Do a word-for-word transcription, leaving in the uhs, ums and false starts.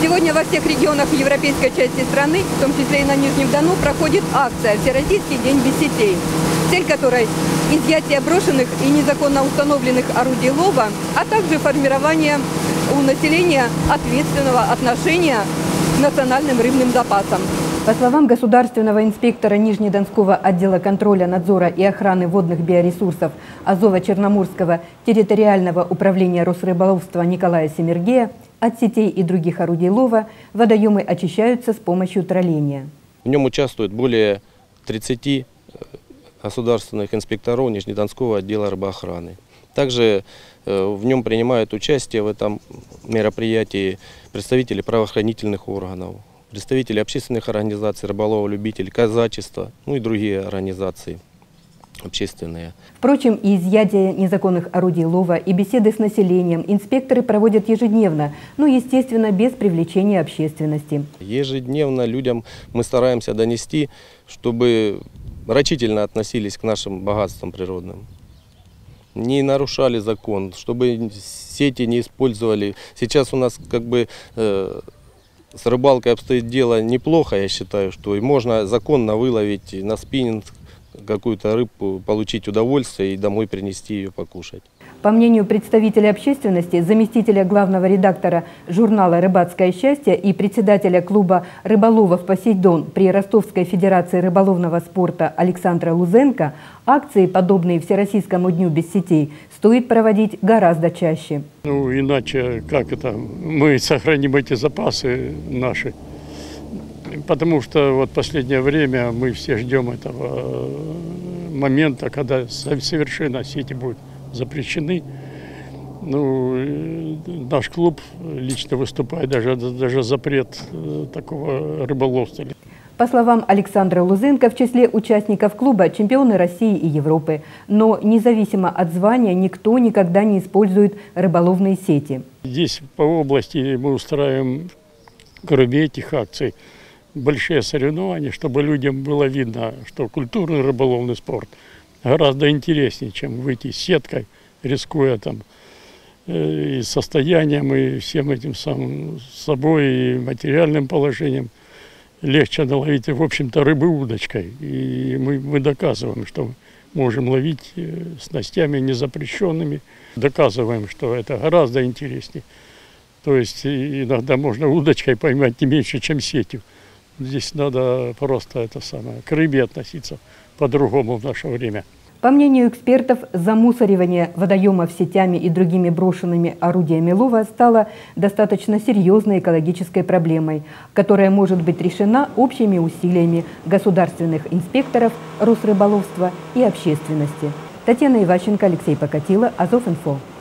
Сегодня во всех регионах европейской части страны, в том числе и на Нижнем Дону, проходит акция «Всероссийский день без сетей», цель которой – изъятие брошенных и незаконно установленных орудий лова, а также формирование у населения ответственного отношения к национальным рыбным запасам. По словам государственного инспектора Нижнедонского отдела контроля, надзора и охраны водных биоресурсов Азово-Черноморского территориального управления Росрыболовства Николая Семергея, от сетей и других орудий лова водоемы очищаются с помощью тролления. В нем участвует более тридцати государственных инспекторов Нижнедонского отдела рыбоохраны. Также в нем принимают участие в этом мероприятии представители правоохранительных органов, представители общественных организаций, рыболова-любителей, казачества, ну и другие организации общественные. Впрочем, и изъятие незаконных орудий лова, и беседы с населением инспекторы проводят ежедневно, но, естественно, без привлечения общественности. Ежедневно людям мы стараемся донести, чтобы рачительно относились к нашим богатствам природным. Не нарушали закон, чтобы сети не использовали. Сейчас у нас как бы э, с рыбалкой обстоит дело неплохо, я считаю, что и можно законно выловить на спиннинг какую-то рыбку, получить удовольствие и домой принести ее покушать. По мнению представителя общественности, заместителя главного редактора журнала «Рыбацкое счастье» и председателя клуба рыболовов «Посейдон» при Ростовской федерации рыболовного спорта Александра Лузенко, акции, подобные Всероссийскому дню без сетей, стоит проводить гораздо чаще. Ну, иначе как это? Мы сохраним эти запасы наши. Потому что вот последнее время мы все ждем этого момента, когда совершенно сети будут запрещены. Ну, наш клуб лично выступает даже, даже запрет такого рыболовства. По словам Александра Лузенко, в числе участников клуба чемпионы России и Европы. Но независимо от звания никто никогда не использует рыболовные сети. Здесь по области мы устраиваем, кроме этих акций, большие соревнования, чтобы людям было видно, что культурный рыболовный спорт гораздо интереснее, чем выйти с сеткой, рискуя там э, и состоянием, и всем этим самым собой, и материальным положением. Легче наловить, в общем-то, рыбы удочкой. И мы, мы доказываем, что можем ловить снастями незапрещенными. Доказываем, что это гораздо интереснее. То есть иногда можно удочкой поймать не меньше, чем сетью. Здесь надо просто это самое, к рыбе относиться по-другому в наше время. По мнению экспертов, замусоривание водоемов сетями и другими брошенными орудиями лова стало достаточно серьезной экологической проблемой, которая может быть решена общими усилиями государственных инспекторов, Росрыболовства и общественности. Татьяна Иващенко, Алексей Покатило, Азов.Инфо.